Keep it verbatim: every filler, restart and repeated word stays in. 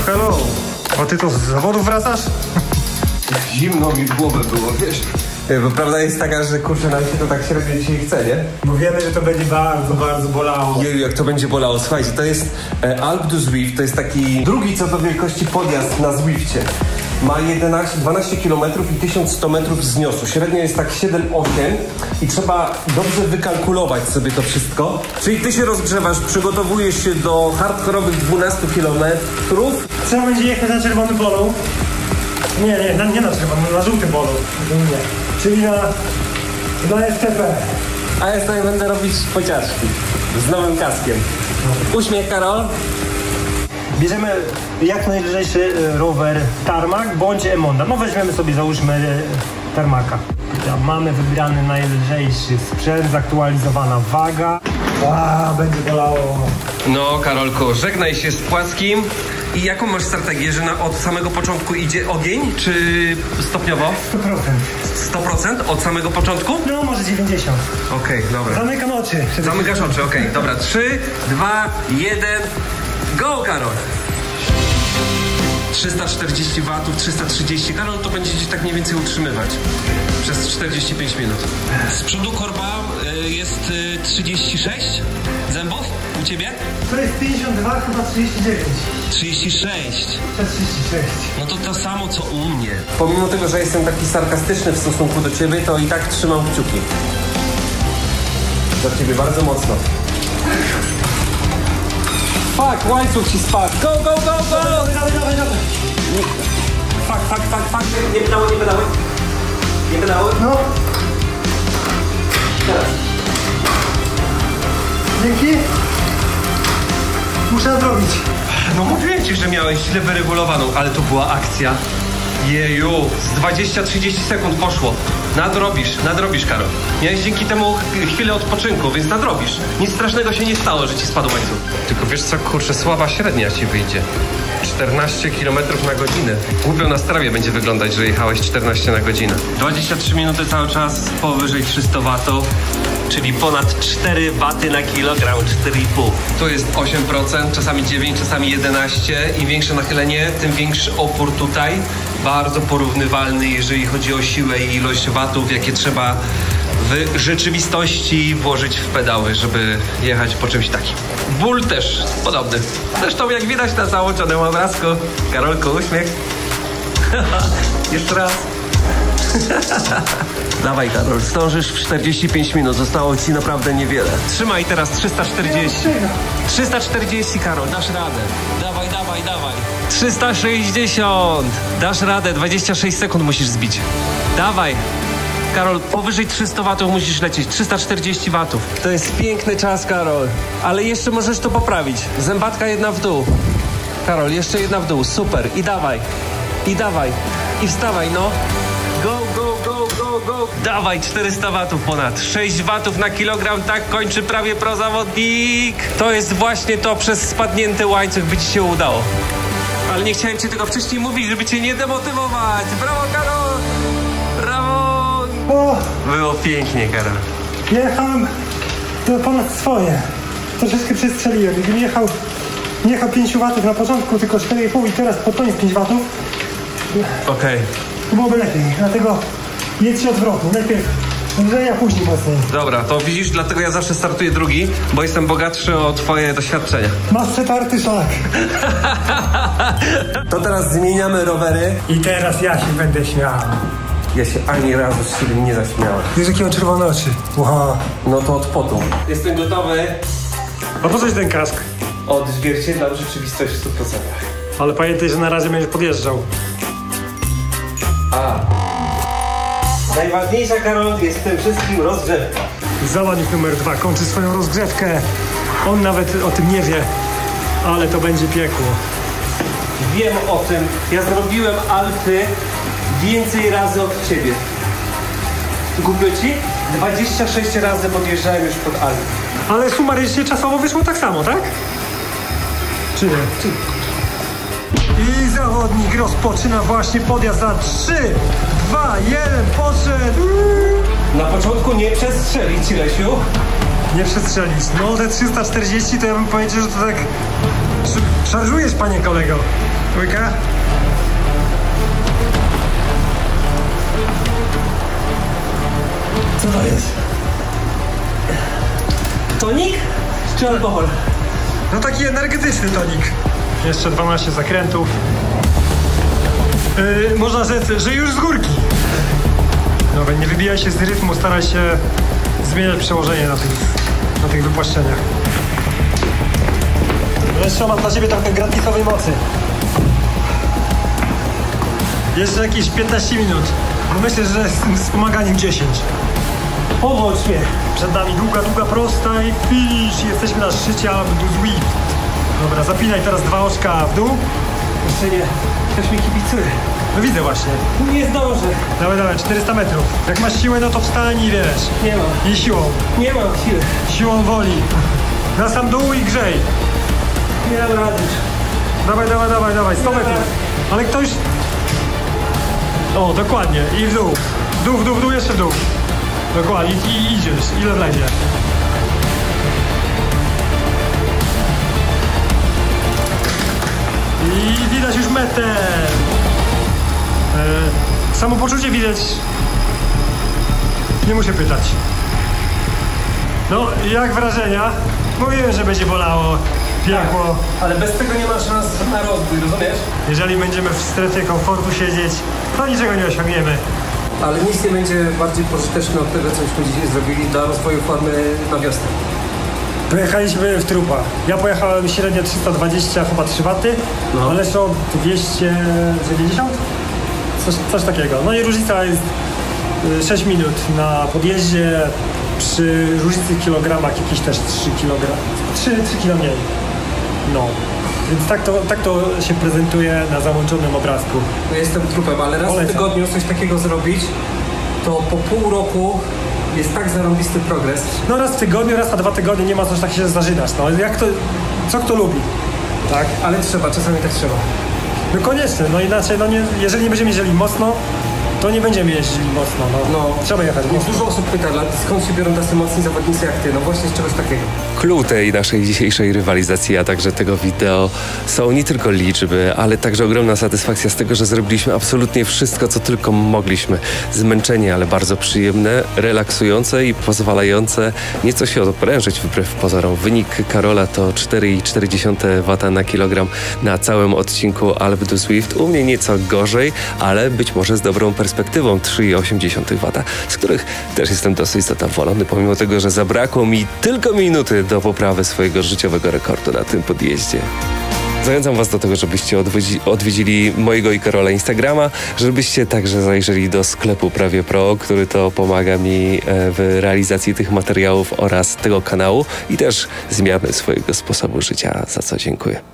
hello. O, ty to z zawodów wracasz? Zimno mi w głowę było, wiesz? Bo prawda jest taka, że kurczę, nam się to tak średnio dzisiaj chce, nie? Bo wiemy, że to będzie bardzo, bardzo bolało. Jeju, jak to będzie bolało. Słuchajcie, to jest e, Alpe du Zwift, to jest taki drugi co do wielkości podjazd na Zwifcie. Ma jedenaście, dwanaście kilometrów i tysiąc sto metrów wzniosu. Średnio jest tak siedem osiem i trzeba dobrze wykalkulować sobie to wszystko. Czyli ty się rozgrzewasz, przygotowujesz się do hardkorowych dwunastu kilometrów. Trzeba będzie jechać na czerwonym polu. Nie, nie, na, nie na czerwonym, na żółtym polu. Nie. Czyli na, na S T P. A ja sobie będę robić pociaszki z nowym kaskiem. Uśmiech, Karol. Bierzemy jak najlżejszy rower Tarmac bądź Emonda. No weźmiemy sobie, załóżmy Tarmaca. Mamy wybrany najlżejszy sprzęt, zaktualizowana waga. A, będzie bolało. No, Karolku, żegnaj się z płaskim. I jaką masz strategię, że na, od samego początku idzie ogień, czy stopniowo? sto procent. sto procent od samego początku? No, może dziewięćdziesiąt. Okej, okay, dobra. Zamykam oczy. Zamykasz oczy, okej, okay, dobra. trzy, dwa, jeden, go, Karol! trzysta czterdzieści watów, trzysta trzydzieści. Karol, to będzie gdzieś tak mniej więcej utrzymywać przez czterdzieści pięć minut. Z przodu korba y, jest y, trzydzieści sześć zębów u ciebie? To jest pięćdziesiąt dwa, chyba trzydzieści dziewięć. trzydzieści sześć. trzydzieści sześć. No to to samo co u mnie. Pomimo tego, że jestem taki sarkastyczny w stosunku do ciebie, to i tak trzymam kciuki. Za ciebie bardzo mocno. Fuck, łańcuch ci spadł. Go, go, go, go! Dawaj, dawaj, dawaj, dawaj. Fuck, fuck, fuck, fuck. Nie pedały, nie pedały. Nie pedały? No. Teraz. Dzięki. Muszę nadrobić. No mówiłem ci, że miałeś źle wyregulowaną, ale to była akcja. Jeju, z dwadzieścia trzydzieści sekund poszło. Nadrobisz, nadrobisz, Karol. Miałeś dzięki temu chwilę odpoczynku, więc nadrobisz. Nic strasznego się nie stało, że ci spadł łańcuch. Tylko wiesz co, kurczę, słaba średnia ci wyjdzie. czternaście kilometrów na godzinę. Głupio na strawie będzie wyglądać, że jechałeś czternaście na godzinę. dwadzieścia trzy minuty cały czas, powyżej trzysta watów, czyli ponad cztery waty na kilogram, cztery i pół. Tu jest osiem procent, czasami dziewięć, czasami jedenaście. Im większe nachylenie, tym większy opór tutaj. Bardzo porównywalny, jeżeli chodzi o siłę i ilość watów, jakie trzeba w rzeczywistości włożyć w pedały, żeby jechać po czymś takim. Ból też podobny. Zresztą jak widać na załączonym obrazku. Karolku, uśmiech. Jeszcze raz. Dawaj, Karol, zdążysz w czterdzieści pięć minut. Zostało ci naprawdę niewiele. Trzymaj teraz trzysta czterdzieści. trzysta czterdzieści, Karol, dasz radę. Dawaj, dawaj, dawaj. trzysta sześćdziesiąt. Dasz radę, dwadzieścia sześć sekund musisz zbić. Dawaj. Karol, powyżej trzysta watów musisz lecieć. trzysta czterdzieści watów. To jest piękny czas, Karol. Ale jeszcze możesz to poprawić. Zębatka jedna w dół. Karol, jeszcze jedna w dół. Super. I dawaj. I dawaj. I wstawaj, no. Go, go, go, go, go. Dawaj, czterysta watów ponad. sześć watów na kilogram, tak kończy prawie prozawodnik. To jest właśnie to, przez spadnięty łańcuch by ci się udało. Ale nie chciałem ci tego wcześniej mówić, żeby cię nie demotywować. Brawo, Karol! Brawo! O, Było pięknie, Karol. jechałem to ponad swoje. Troszeczkę przestrzeliłem. Gdybym jechał, nie jechał pięć watów na początku, tylko cztery i pół i teraz pod koniec pięć watów, Okej. to byłoby lepiej. Dlatego jedźcie odwrotnie. Najpierw lżej, a później mocniej. Dobra, to widzisz, dlatego ja zawsze startuję drugi, bo jestem bogatszy o twoje doświadczenia. Masz przetarty szlak. To teraz zmieniamy rowery. I teraz ja się będę śmiał. Ja się ani razu z siebie nie zaśmiałem. Wiesz, jakie mam czerwone oczy. Wow. No to od potu. Jestem gotowy. A po coś ten kask? Odzwierciedlał rzeczywistość w stu procentach. Ale pamiętaj, że na razie będziesz podjeżdżał. A. Najważniejsza, Karol, jest w tym wszystkim rozgrzewka. Zawodnik numer dwa kończy swoją rozgrzewkę. On nawet o tym nie wie, ale to będzie piekło. Wiem o tym. Ja zrobiłem Alpy więcej razy od ciebie. Głupio ci? dwadzieścia sześć razy podjeżdżałem już pod Alpy. Ale sumarycznie czasowo wyszło tak samo, tak? Czy nie? Czy... I zawodnik rozpoczyna właśnie podjazd za trzy, dwa, jeden, poszedł! Na początku nie przestrzelić, Lesiu. Nie przestrzelić. No te trzysta czterdzieści to ja bym powiedział, że to tak... Szarżujesz, panie kolego. Trójka. Co to jest? Tonik czy alkohol? No taki energetyczny tonik. Jeszcze dwanaście zakrętów. Yy, można rzec, że już z górki. Dobra, nie wybijaj się z rytmu, staraj się zmieniać przełożenie na tych, na tych wypłaszczeniach. Jeszcze mam dla ciebie trochę gratisowej mocy. Jeszcze jakieś piętnaście minut. No myślę, że z wspomaganiem dziesięć. Powolcz mnie. Przed nami długa, długa prosta i finish. Jesteśmy na szczycie Alpe du Zwift. Dobra, zapinaj teraz dwa oczka w dół. Jeszcze nie. Ktoś mi kibicuje. No widzę właśnie. Nie zdążę. Dawaj, dawaj, czterysta metrów. Jak masz siłę, no to wstań i wiesz. Nie mam. I siłą. Nie mam siły. Siłą woli. Na sam dół i grzej. Nie dam rady. Dawaj, dawaj, dawaj, dawaj. sto metrów. Ale ktoś... O, dokładnie. I w dół. W dół, w dół, w dół, jeszcze w dół. Dokładnie. I, i idziesz. Ile wlezie. I widać już metę. E, samopoczucie widać. Nie muszę pytać. No, jak wrażenia? Mówiłem, że będzie bolało. Piekło. Ale bez tego nie ma szans na rozwój, rozumiesz? Jeżeli będziemy w strefie komfortu siedzieć, to niczego nie osiągniemy. Ale nic nie będzie bardziej pożyteczne od tego, cośmy dzisiaj zrobili dla rozwoju formy na wiosnę. Pojechaliśmy w trupa. Ja pojechałem średnio trzysta dwadzieścia, chyba trzy waty, No. ale są dwieście dziewięćdziesiąt? Coś, coś takiego. No i różnica jest y, sześć minut na podjeździe, przy różnicy kilogramach jakieś też trzy kilogramy. trzy kilo mniej. No. Więc tak to, tak to się prezentuje na załączonym obrazku. No jestem trupem, ale raz Polecam. w tygodniu coś takiego zrobić, to po pół roku jest tak zarąbisty progres. No raz w tygodniu, raz na dwa tygodnie nie ma coś takiego, że zażynasz. No jak to, co kto lubi, tak? Ale trzeba, czasami tak trzeba. No koniecznie, no inaczej, no nie, jeżeli nie będziemy jeździli mocno, to nie będziemy jeździli mocno, no. No. Trzeba jechać Więc mocno. dużo osób pyta, skąd się biorą tacy mocni zawodnicy jak ty? No właśnie z czegoś takiego. Clue tej naszej dzisiejszej rywalizacji, a także tego wideo są nie tylko liczby, ale także ogromna satysfakcja z tego, że zrobiliśmy absolutnie wszystko, co tylko mogliśmy. Zmęczenie, ale bardzo przyjemne, relaksujące i pozwalające nieco się odprężyć wbrew pozorom. Wynik Karola to cztery i cztery wata na kilogram na całym odcinku Alpe du Zwift. U mnie nieco gorzej, ale być może z dobrą perspektywą trzy i osiem wata, z których też jestem dosyć zadowolony, pomimo tego, że zabrakło mi tylko minuty do poprawy swojego życiowego rekordu na tym podjeździe. Zachęcam Was do tego, żebyście odwiedzi, odwiedzili mojego i Karola Instagrama, żebyście także zajrzeli do sklepu Prawie Pro, który to pomaga mi w realizacji tych materiałów oraz tego kanału i też zmiany swojego sposobu życia, za co dziękuję.